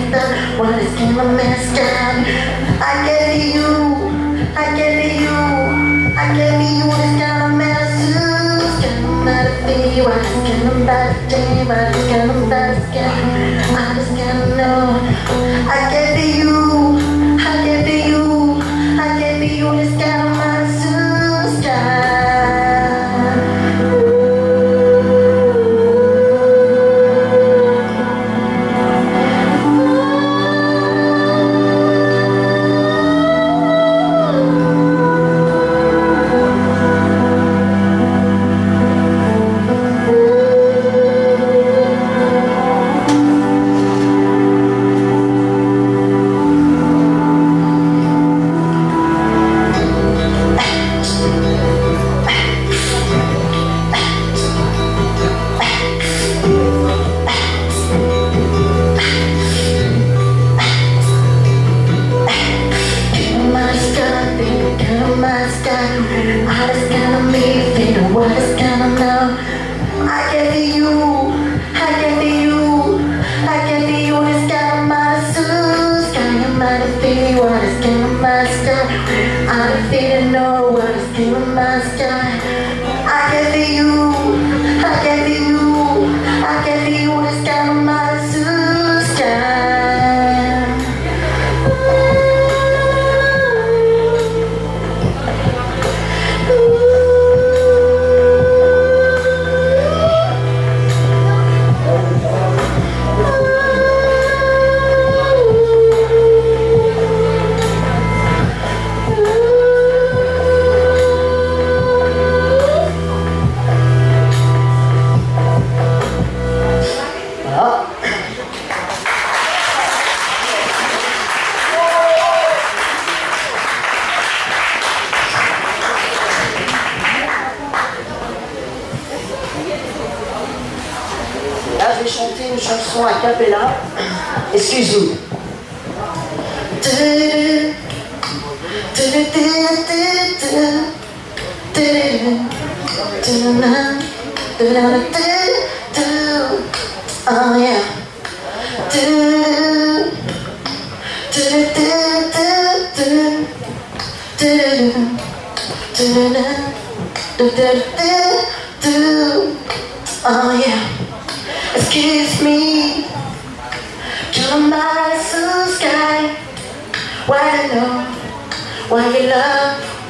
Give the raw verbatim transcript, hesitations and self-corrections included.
that what is in my mess down. I gave you, I gave you, I gave you this kind of messages. Kind of matter be what is kind of bad day, what is kind of bad skin. I just can't know. I gave you, I gave you, I gave you this kind of messages. I just kinda me, figure what is kinda now. I gave you, I gave you, I gave you this kind of messages. Kinda might be what is kinda my sky. I don't feel know what is kinda my sky. I gave you, I gave you, I gave you this kind of messages. Sky. Là, je vais chanter une chanson a cappella. Excuse-nous. Oh yeah. Oh yeah. Excuse me, you're my sky. Why you know? Why you love?